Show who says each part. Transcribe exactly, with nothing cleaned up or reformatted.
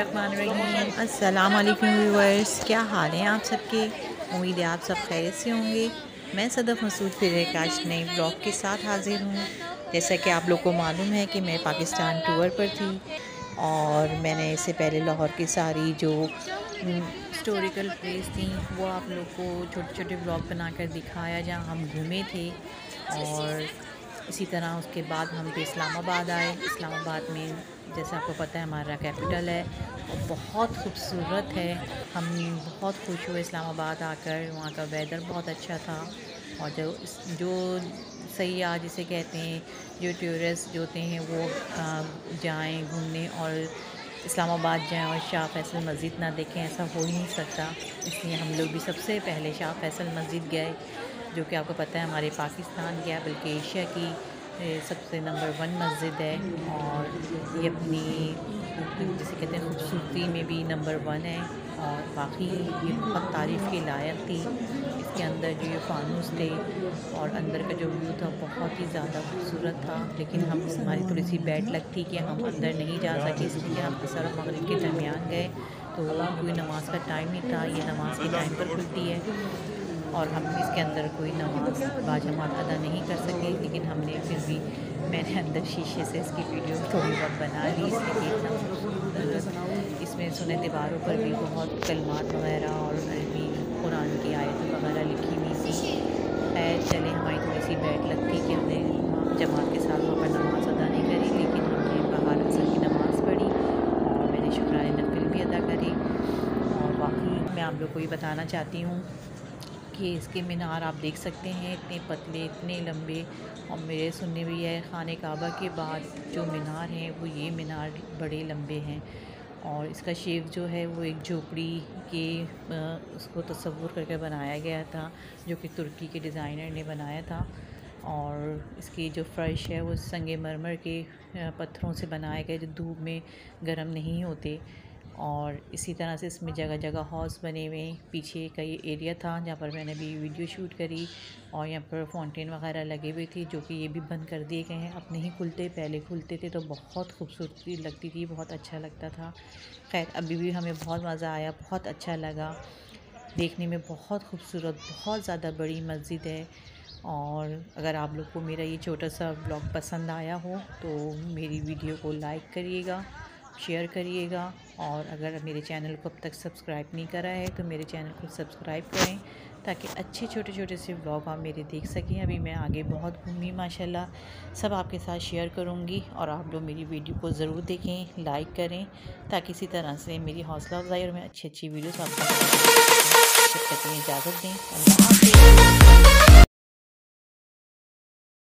Speaker 1: बिस्मिल्लाहिर्रहमानिर्रहीम। अस्सलाम वालेकुम व्यूअर्स, क्या हाल हैं आप सबके। उम्मीद है आप सब खैरियत से होंगे। मैं सदफ़ मसूद फिर एक आज नए ब्लॉग के साथ हाज़िर हूँ। जैसा कि आप लोग को मालूम है कि मैं पाकिस्तान टूर पर थी और मैंने इससे पहले लाहौर की सारी जो हिस्टोरिकल प्लेस थी वो आप लोग को छोटे छोटे ब्लॉग बनाकर दिखाया जहाँ हम घूमे थे। और इसी तरह उसके बाद हम फिर इस्लामाबाद आए। इस्लामाबाद में जैसे आपको पता है हमारा कैपिटल है और बहुत खूबसूरत है। हम बहुत खुश हुए इस्लामाबाद आकर। वहाँ का वेदर बहुत अच्छा था और जो जो सयाह जिसे कहते हैं, जो टूरिस्ट जो होते हैं वो जाएं घूमने और इस्लामाबाद जाएं और शाह फैसल मस्जिद ना देखें, ऐसा हो ही नहीं सकता। इसलिए हम लोग भी सबसे पहले शाह फैसल मस्जिद गए, जो कि आपको पता है हमारे पाकिस्तान गया बल्कि एशिया की सबसे नंबर वन मस्जिद है। और ये अपनी जिसे कहते हैं खूबसूरती में भी नंबर वन है और बाकी ये बहुत तारीफ़ के लायक थी। इसके अंदर जो ये फानूस थे और अंदर का जो व्यू था बहुत ही ज़्यादा खूबसूरत था। लेकिन हम हमारी थोड़ी सी बैड लक थी कि हम अंदर नहीं जा सके, इसलिए हम असर और मगरिब के दरमियान गए तो कोई नमाज का टाइम नहीं था। ये नमाज के टाइम पर खुलती है और हम इसके अंदर कोई नमाज बाजमात अदा नहीं कर सके। लेकिन हमने फिर भी मैंने अंदर शीशे से इसकी वीडियो थोड़ी बहुत बना ली, इसलिए इतना खूबसूरत। इसमें सुने दीवारों पर भी बहुत कलमात वगैरह और अरबी कुरान की आयत वगैरह लिखी हुई थी। खैर चले, हमारी थोड़ी सी बैड लग थी कि हमने जमात के साथ वहाँ पर नमाज अदा नहीं करी, लेकिन हमने बाहर असर की नमाज़ पढ़ी और मैंने शुक्राने नफिल भी अदा करी। और बाकी मैं आप लोग को ये बताना चाहती हूँ कि इसके मीनार आप देख सकते हैं, इतने पतले इतने लंबे। और मेरे सुनने भी है खाने काबा के बाद जो मीनार हैं वो ये मीनार बड़े लंबे हैं। और इसका शेप जो है वो एक झोपड़ी के उसको तस्वुर करके बनाया गया था, जो कि तुर्की के डिज़ाइनर ने बनाया था। और इसकी जो फ़र्श है वो संगमरमर के पत्थरों से बनाए गए, जो धूप में गर्म नहीं होते। और इसी तरह से इसमें जगह जगह हाउस बने हुए। पीछे का ये एरिया था जहाँ पर मैंने भी वीडियो शूट करी और यहाँ पर फाउंटेन वगैरह लगे हुए थे, जो कि ये भी बंद कर दिए गए हैं, अब नहीं खुलते। पहले खुलते थे तो बहुत खूबसूरती लगती थी, बहुत अच्छा लगता था। खैर अभी भी हमें बहुत मज़ा आया, बहुत अच्छा लगा देखने में, बहुत खूबसूरत बहुत ज़्यादा बड़ी मस्जिद है। और अगर आप लोग को मेरा ये छोटा सा ब्लॉग पसंद आया हो तो मेरी वीडियो को लाइक करिएगा, शेयर करिएगा। और अगर मेरे चैनल को अब तक सब्सक्राइब नहीं करा है तो मेरे चैनल को सब्सक्राइब करें, ताकि अच्छे छोटे छोटे से ब्लॉग आप मेरे देख सकें। अभी मैं आगे बहुत घूमी माशाल्लाह, सब आपके साथ शेयर करूंगी और आप लोग मेरी वीडियो को ज़रूर देखें, लाइक करें, ताकि इसी तरह से मेरी हौसला अफजाई और मैं अच्छी अच्छी वीडियोस आपको तक इजाज़त दें। अल्लाह हाफ़िज़।